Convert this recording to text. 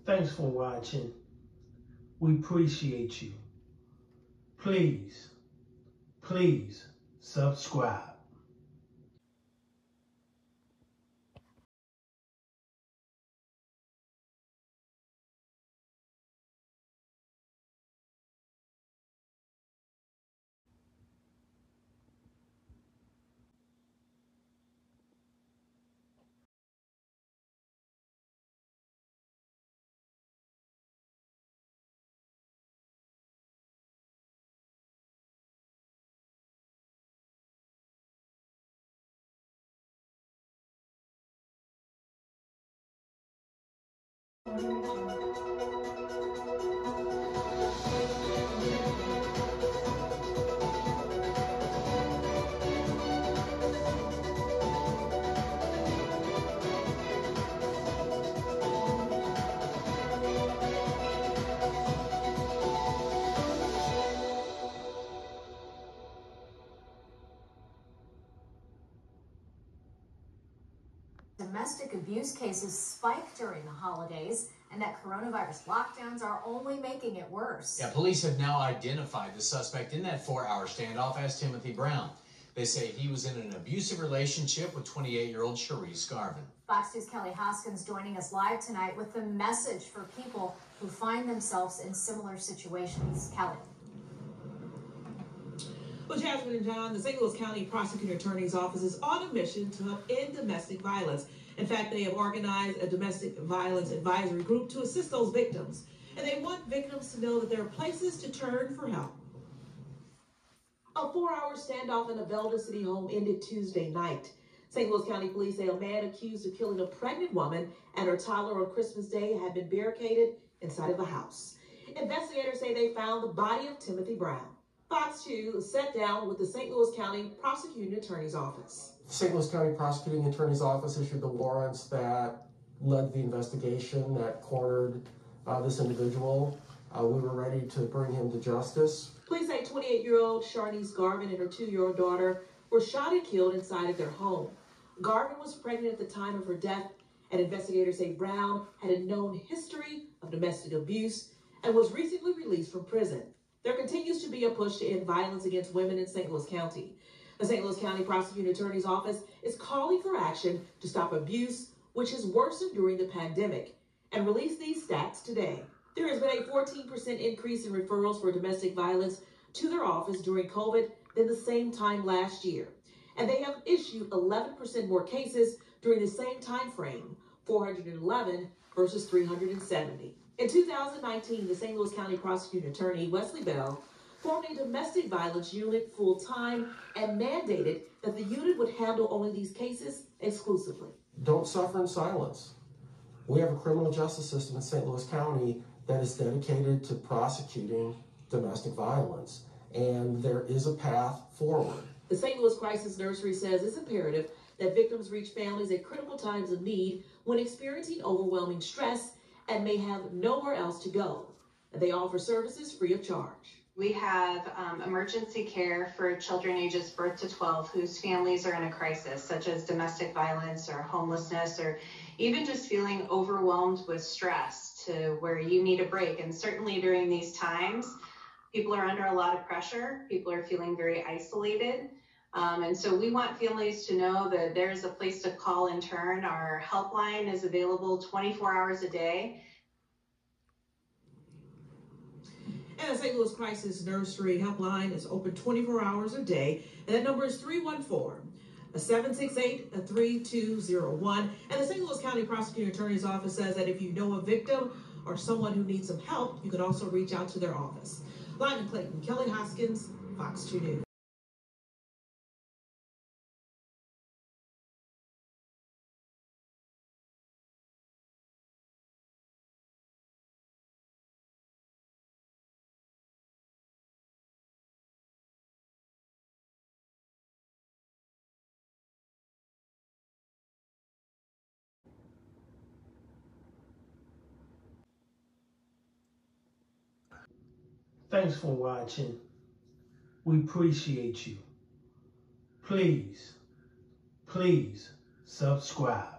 Thanks for watching. We appreciate you. Please subscribe. Domestic abuse cases spiked during the holidays, and that coronavirus lockdowns are only making it worse. Yeah, police have now identified the suspect in that 4-hour standoff as Timothy Brown. They say he was in an abusive relationship with 28-year-old Cherise Garvin. Fox News' Kelly Hoskins joining us live tonight with the message for people who find themselves in similar situations. Kelly. Well, Jasmine and John, the St. Louis County Prosecutor Attorney's Office is on a mission to help end domestic violence. In fact, they have organized a domestic violence advisory group to assist those victims. And they want victims to know that there are places to turn for help. A 4-hour standoff in a Velda City home ended Tuesday night. St. Louis County Police say a man accused of killing a pregnant woman and her toddler on Christmas Day had been barricaded inside of a house. Investigators say they found the body of Timothy Brown. Fox 2 sat down with the St. Louis County Prosecuting Attorney's Office. The St. Louis County Prosecuting Attorney's Office issued the warrants that led the investigation that cornered this individual. We were ready to bring him to justice. Police say 28-year-old Cherise Garvin and her 2-year-old daughter were shot and killed inside of their home. Garvin was pregnant at the time of her death, and investigators say Brown had a known history of domestic abuse and was recently released from prison. There continues to be a push to end violence against women in St. Louis County. The St. Louis County Prosecuting Attorney's Office is calling for action to stop abuse, which has worsened during the pandemic, and release these stats today. There has been a 14% increase in referrals for domestic violence to their office during COVID than the same time last year. And they have issued 11% more cases during the same time frame, 411 versus 370. In 2019, the St. Louis County Prosecuting Attorney Wesley Bell formed a domestic violence unit full-time and mandated that the unit would handle only these cases exclusively. Don't suffer in silence. We have a criminal justice system in St. Louis County that is dedicated to prosecuting domestic violence, and there is a path forward. The St. Louis Crisis Nursery says it's imperative that victims reach families at critical times of need when experiencing overwhelming stress and may have nowhere else to go. And they offer services free of charge. We have emergency care for children ages birth to 12 whose families are in a crisis, such as domestic violence or homelessness, or even just feeling overwhelmed with stress to where you need a break. And certainly during these times, people are under a lot of pressure. People are feeling very isolated. And so we want families to know that there's a place to call and turn. Our helpline is available 24 hours a day. And the St. Louis Crisis Nursery helpline is open 24 hours a day. And that number is 314-768-3201. And the St. Louis County Prosecuting Attorney's Office says that if you know a victim or someone who needs some help, you can also reach out to their office. Live in Clayton, Kelly Hoskins, Fox 2 News. Thanks for watching. We appreciate you. Please subscribe.